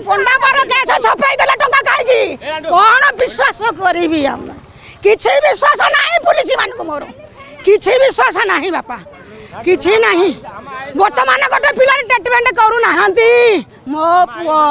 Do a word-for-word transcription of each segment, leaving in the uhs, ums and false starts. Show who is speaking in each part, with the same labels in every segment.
Speaker 1: पंडा पर केस छपाई देला टंका खाइकी कोन विश्वास करिबी हम किछि विश्वास नाही पुलिस मान को मोर किछि विश्वास नाही बापा किछि नाही वर्तमान गोटे पिला ट्रीटमेंट करू नाहंती मो पुओ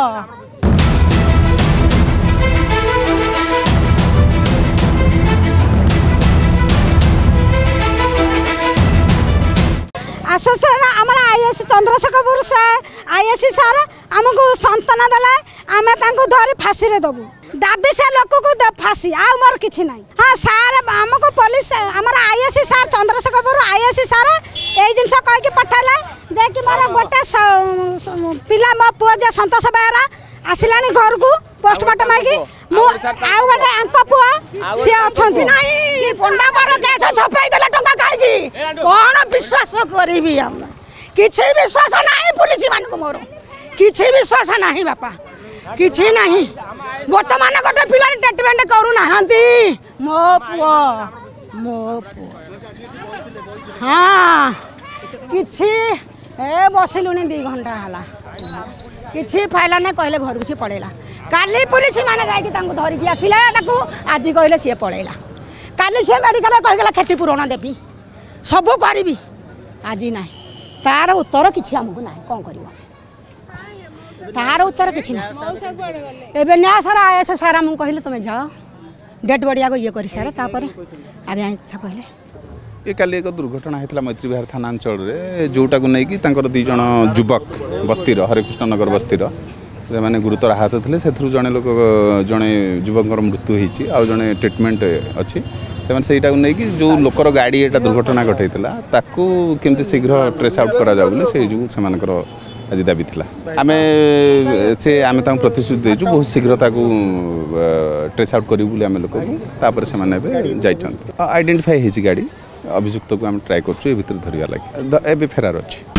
Speaker 2: आश्वासन आम IAS Chandrashekhar sir IAS sir आमको संतान देला आम धरी फाँसी दबू दाबी से लोक को फाँसी आ मोर किसी ना हाँ सार आमको पुलिस आम IAS sir Chandrashekhar IAS sir यही जिन कहीकि पठाला जे कि मोर गोटे पिला मो पुओ जे संतोष बेहरा आसला घर को पोस्टमार्टम आगे गोटे पुआ सी अच्छा
Speaker 1: पंडा पर केस छपाई देला टंका खाइकी कोन विश्वास करिबी हम किछि विश्वास नाही पुलिस मान को मोर किछि विश्वास नाही बापा किछि नाही वर्तमान गोटे पिला ट्रीटमेंट करू नाहंती मो पुओ मो पुओ हाँ किछि ए बसिलुनी दु घंटा हला किछि फाइला ने कहले घर से पड़ेला काली पुलिस माने जाइए धरिकी आसिले आज कहले सी पड़ेगा काली सी मेडिकल कहला क्षतिपूरण देवी सब करी आज ना तार उत्तर किसी आमको ना कौन कर तार उत्तर किसी ना एवं न्याय सर आएस सर आमको कहले तुम जाओ डेड बॉडी को ये कर सारे आगे आई कथा कहले
Speaker 3: ये काली एक दुर्घटना होता मैत्री विहार थाना अंचल जोटा को लेकिन दी जन युवक बस्तीर हरिकृष्ण नगर बस्तीर से मैंने गुरुतर आहत थे से जड़े लोक जड़े युवक मृत्यु होती आ जड़े ट्रिटमेंट अच्छी से नहीं जो लोकर गाड़ी एटा दुर्घटना घटाइला केमती शीघ्र ट्रेस आउट करा आज दाबी थी आम से आम प्रतिश्रुति देचु बहुत शीघ्र ट्रेस आउट करूँ आम लोक से आइडेंटिफाई होती गाड़ी अभियुक्त को आम ट्राए कर भर धरवा लगे ए फेरार अच्छी।